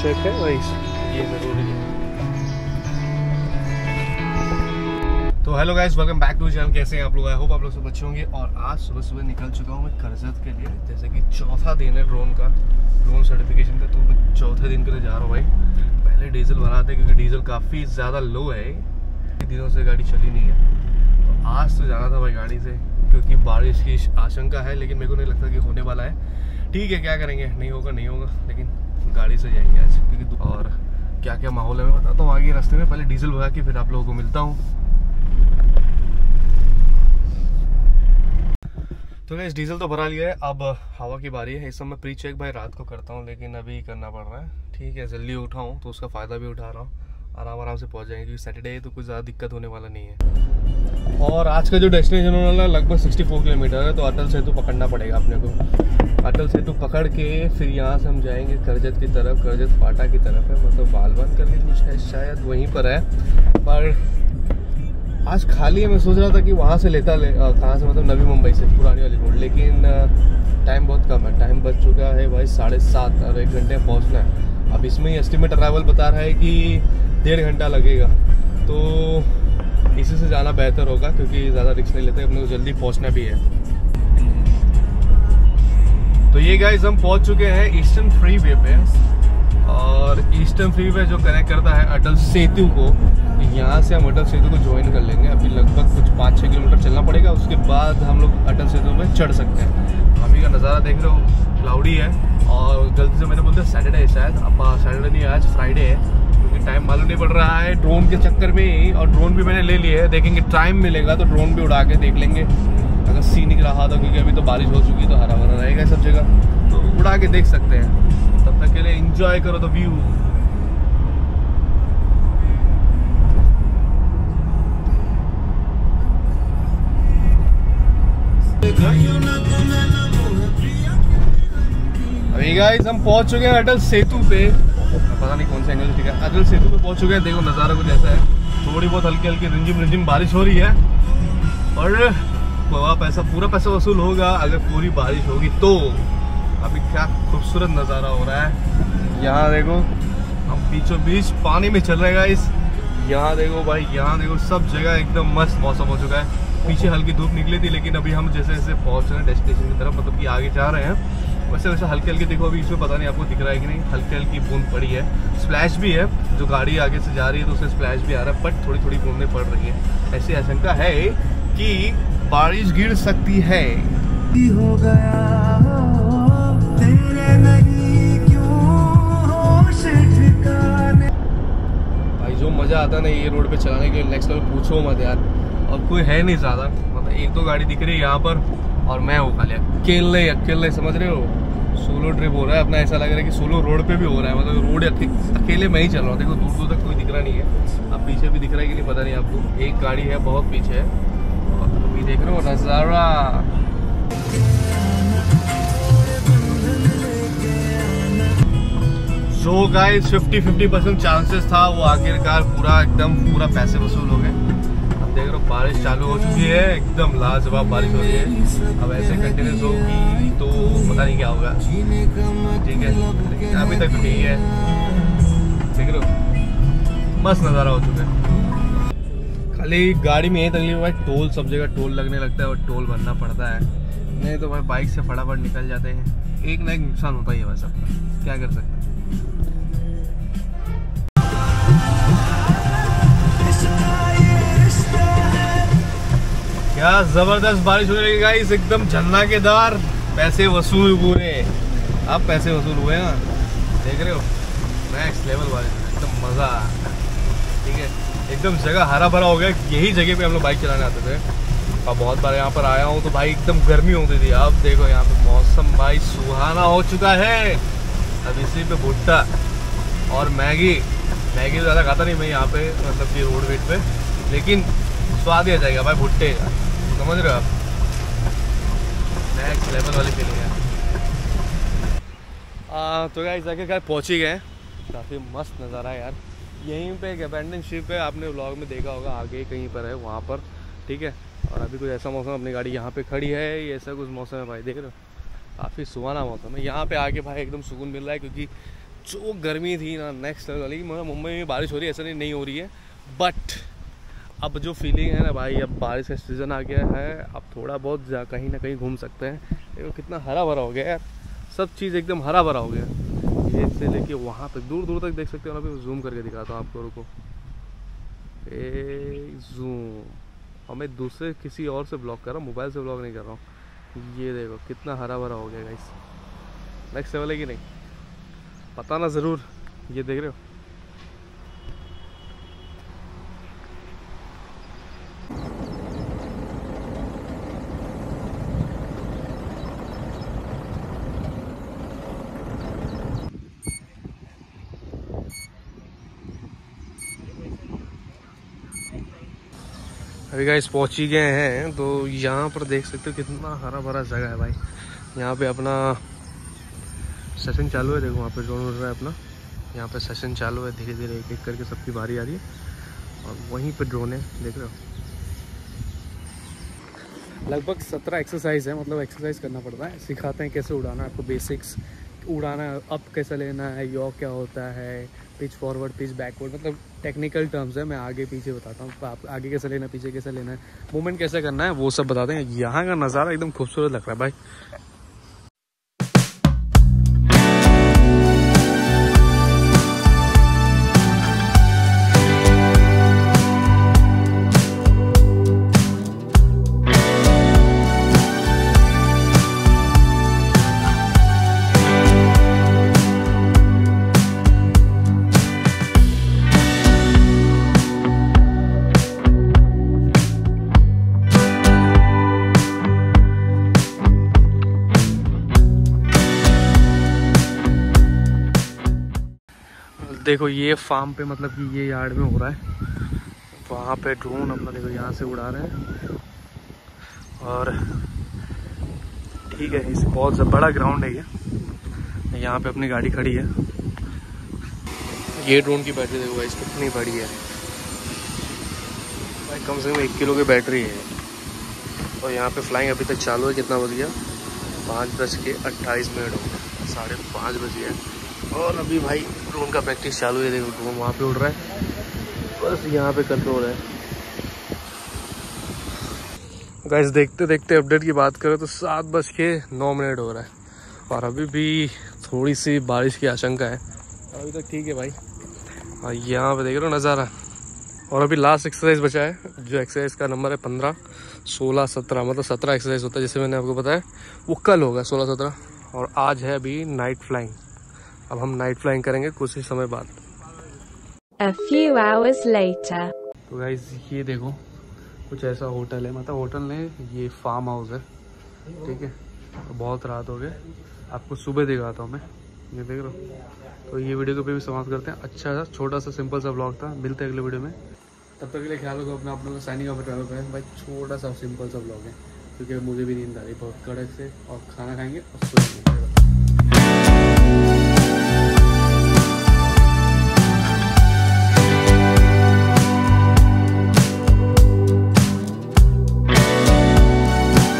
Check है भाई, ये जरूरी है। तो hello guys, welcome back to channel. कैसे हैं आप लोग? आई होप आप लोग सब अच्छे होंगे। और आज सुबह सुबह निकल चुका हूँ मैं करजत के लिए, जैसे कि चौथा दिन है ड्रोन सर्टिफिकेशन का। तो मैं चौथे दिन के लिए जा रहा हूँ भाई। पहले डीजल भराते क्योंकि डीजल काफ़ी ज़्यादा लो है, दिनों से गाड़ी चली नहीं है। तो आज तो जाना था भाई गाड़ी से, क्योंकि बारिश की आशंका है, लेकिन मेरे को नहीं लगता कि होने वाला है। ठीक है, क्या करेंगे, नहीं होगा, लेकिन गाड़ी से जाएंगे आज। क्योंकि और क्या क्या माहौल है मैं बताता हूँ आगे रास्ते में। पहले डीजल भरा के फिर आप लोगों को मिलता हूँ। तो गाइस डीजल तो भरा लिया है, अब हवा की बारी है। इस समय प्री चेक भाई रात को करता हूँ, लेकिन अभी करना पड़ रहा है। ठीक है, जल्दी उठाऊँ तो उसका फ़ायदा भी उठा रहा हूँ। आराम से पहुँच जाएंगे, क्योंकि सैटरडे है तो कुछ ज़्यादा दिक्कत होने वाला नहीं है। और आज का जो डेस्टिनेशन वाला लगभग 64 किलोमीटर है, तो अटल सेतु पकड़ना पड़ेगा अपने को। अटल सेतु पकड़ के फिर यहाँ से हम जाएंगे करजत की तरफ। करजत फाटा की तरफ है, मतलब बालवन करके कुछ है, शायद वहीं पर है। पर आज खाली है, मैं सोच रहा था कि वहाँ से कहाँ से, मतलब नवी मुंबई से, पुरानी वाली रोड। लेकिन टाइम बहुत कम है, टाइम बच चुका है भाई 7:30 और 1 घंटे में पहुँचना है। अब इसमें ही एस्टिमेट अराइवल बता रहा है कि 1.5 घंटा लगेगा। तो इसी से जाना बेहतर होगा, क्योंकि ज़्यादा रिस्क नहीं लेते, अपने को जल्दी पहुँचना भी है। तो ये गाइस हम पहुँच चुके हैं ईस्टर्न फ्रीवे पे। और ईस्टर्न फ्रीवे जो कनेक्ट करता है अटल सेतु को, यहाँ से हम अटल सेतु को ज्वाइन कर लेंगे। अभी लगभग कुछ 5-6 किलोमीटर चलना पड़ेगा, उसके बाद हम लोग अटल सेतु में चढ़ सकते हैं। अभी का नज़ारा देख रहे हो, क्लाउडी है। और गलती से मैंने बोलते सैटरडे है, शायद अब सैटरडे नहीं, आज फ्राइडे है, क्योंकि टाइम मालूम नहीं पड़ रहा है ड्रोन के चक्कर में। और ड्रोन भी मैंने ले लिया है, देखेंगे टाइम मिलेगा तो ड्रोन भी उड़ा के देख लेंगे अगर सीनिक रहा था, क्योंकि अभी तो बारिश हो चुकी है तो हरा भरा रहेगा सब जगह, तो उड़ा के देख सकते हैं। तब तक के लिए एंजॉय करो द व्यू। अभी गाइस हम पहुंच चुके हैं अटल सेतु पे। पता नहीं कौन सा एंगल, ठीक है, अटल सेतु पे पहुंच चुके हैं। देखो नज़ारा कुछ ऐसा है, थोड़ी बहुत हल्की हल्की रिमझिम बारिश हो रही है। और पूरा पैसा वसूल होगा अगर पूरी बारिश होगी तो। अभी क्या खूबसूरत नज़ारा हो रहा है। यहाँ देखो, हम बीचों बीच पानी में चल रहे हैं गाइस। यहाँ देखो भाई, यहाँ देखो, सब जगह एकदम मस्त मौसम हो चुका है। पीछे हल्की धूप निकली थी, लेकिन अभी हम जैसे जैसे पहुँच रहे हैं डेस्टिनेशन की तरफ, मतलब कि आगे जा रहे हैं, वैसे वैसे हल्की हल्की, देखो अभी इसमें पता नहीं आपको दिख रहा है कि नहीं, हल्की हल्की बूंद पड़ी है। स्प्लैश भी है, जो गाड़ी आगे से जा रही है तो उससे स्प्लैश भी आ रहा है, बट थोड़ी थोड़ी बूंदें पड़ रही है। ऐसी आशंका है कि बारिश गिर सकती है। हो गया तेरे नहीं क्यों होश ठिकाने। भाई जो मजा आता है ना ये रोड पे चलाने के, नेक्स्ट लेवल, पूछो मत यार। और कोई है नहीं ज़्यादा, मतलब 1-2 गाड़ी दिख रही है यहाँ पर, और मैं हूँ खाली अकेले, समझ रहे हो। सोलो ट्रिप हो रहा है अपना, ऐसा लग रहा है कि सोलो रोड पे भी हो रहा है, मतलब रोड अकेले मैं ही चल रहा हूँ। देखो दूर तक कोई दिख रहा नहीं है। अब पीछे भी दिख रहा है कि नहीं पता नहीं आपको, एक गाड़ी है बहुत पीछे है। और अभी देख रहे हो नज़ारा। जो गाइस 50% चांसेस था, वो आखिरकार पूरा पैसे वसूल हो गए। देख रहे हो बारिश चालू हो चुकी है, एकदम लाजवाब बारिश हो रही है। अब ऐसे कंटिन्यूस होगी तो पता नहीं क्या होगा। ठीक है, अभी तक ठीक है, देख रहे हो मस्त नज़ारा हो चुका है। खाली गाड़ी में यही तकलीफ है, टोल सब जगह टोल लगने लगता है और टोल भरना पड़ता है। नहीं तो भाई बाइक से फटाफट निकल जाते हैं। एक ना एक नुकसान होता ही है वैसा, क्या कर सकते हैं। क्या जबरदस्त बारिश हो रही है गाइस, एकदम झरना के दार, पैसे वसूल पूरे। अब पैसे वसूल हुए ना, देख रहे हो, नेक्स्ट लेवल बारिश, एकदम मजा। ठीक है, एकदम जगह हरा भरा हो गया। यही जगह पे हम लोग बाइक चलाने आते थे, और बहुत बार यहाँ पर आया हूँ तो भाई एकदम गर्मी होती थी। अब देखो यहाँ पे मौसम भाई सुहाना हो चुका है। अब इसी पे भुट्टा और मैगी तो ज़्यादा खाता नहीं मैं यहाँ पे, मतलब कि रोड वेट पे, लेकिन स्वाद ही आ जाएगा भाई भुट्टे का, समझ रहे हो आप। नेक्स्ट लेवल वाली फीलिंग है। तो गाइस आखिरकार पहुँच ही गए, काफ़ी मस्त नज़ारा है यार। यहीं पे एक अबैंडन शिप है, आपने व्लॉग में देखा होगा, आगे कहीं पर है वहाँ पर। ठीक है, और अभी कुछ ऐसा मौसम, अपनी गाड़ी यहाँ पे खड़ी है, ये ऐसा कुछ मौसम है भाई, देख रहे हो, काफ़ी सुहाना मौसम है। यहाँ पे आके भाई एकदम सुकून मिल रहा है, क्योंकि जो गर्मी थी ना नेक्स्ट लेवल वाली। मतलब मुंबई में बारिश हो रही है ऐसा नहीं हो रही है, बट अब जो फीलिंग है ना भाई, अब बारिश का सीज़न आ गया है, अब थोड़ा बहुत कहीं ना कहीं घूम सकते हैं। देखो कितना हरा भरा हो गया यार, सब चीज़ एकदम हरा भरा हो गया। ये से लेके वहाँ तक दूर दूर तक देख सकते हो ना। अभी जूम करके दिखाता हूँ आपको, रुको। जूम, और मैं दूसरे किसी और से ब्लॉग कर रहा हूँ, मोबाइल से ब्लॉग नहीं कर रहा हूँ। ये देखो कितना हरा भरा हो गया गाइस, नेक्स्ट लेवल है कि नहीं बताना ज़रूर। ये देख रहे हो, अभी गाइस पहुंच ही गए हैं। तो यहाँ पर देख सकते हो कितना हरा भरा जगह है भाई। यहाँ पे अपना सेशन चालू है, देखो वहाँ पे ड्रोन उड़ रहा है अपना। यहाँ पे सेशन चालू है, धीरे धीरे एक एक करके सबकी बारी आ रही है। और वहीं पे ड्रोन है, देख रहे हो। लगभग 17 एक्सरसाइज है, मतलब एक्सरसाइज करना पड़ता है। सिखाते हैं कैसे उड़ाना है आपको, बेसिक्स उड़ाना, अप कैसे लेना है, यॉ क्या होता है, पिच फॉरवर्ड, पिच बैकवर्ड, मतलब टेक्निकल टर्म्स है। मैं आगे पीछे बताता हूँ, आप आगे कैसे लेना है, पीछे कैसे लेना है, मूवमेंट कैसे करना है, वो सब बताते हैं। यहाँ का नज़ारा एकदम खूबसूरत लग रहा है भाई। देखो ये फार्म पे, मतलब कि ये यार्ड में हो रहा है। वहाँ पे ड्रोन अपना देखो यहाँ से उड़ा रहे हैं। और ठीक है, इस बहुत बड़ा ग्राउंड है ये। यहाँ पे अपनी गाड़ी खड़ी है। ये ड्रोन की बैटरी देखो गाइस कितनी बड़ी है भाई, कम से कम 1 किलो की बैटरी है। और यहाँ पे फ्लाइंग अभी तक चालू है, कितना बज गया, 5:28 हो गए, 5:30 बज गया। और अभी भाई ड्रोन का प्रैक्टिस चालू है। देखो ड्रोन वहाँ पे उड़ रहा है, बस यहाँ पे कंट्रोल है। गाइस देखते देखते अपडेट की बात करें तो 7:09 हो रहा है। और अभी भी थोड़ी सी बारिश की आशंका है, अभी तक ठीक है भाई। और यहाँ पे देख रहे हो नज़ारा। और अभी लास्ट एक्सरसाइज बचा है, जो एक्सरसाइज का नंबर है 15, 16, 17, मतलब 17 एक्सरसाइज होता है जैसे मैंने आपको बताया। वो कल होगा 16, 17। और आज है अभी नाइट फ्लाइंग। अब हम नाइट फ्लाइंग करेंगे कुछ ही समय बाद। A few hours later. तो गाइस ये देखो कुछ ऐसा होटल है, मतलब होटल नहीं, ये फार्म हाउस है, ठीक है। तो बहुत रात हो गए, आपको सुबह दिखाता हूँ मैं। ये देख रहे हो। तो ये वीडियो को भी समाप्त करते हैं। अच्छा सा छोटा सा सिंपल सा ब्लॉग था, मिलते हैं अगले वीडियो में। तब तक के लिए ख्याल रखो अपना, आप लोगों को साइनिंग ऑफ चैनल पे भाई। छोटा सा सिंपल सा ब्लॉग है, क्योंकि मुझे भी नींद आ रही बहुत कड़क से। और खाना खाएंगे और सोएंगे।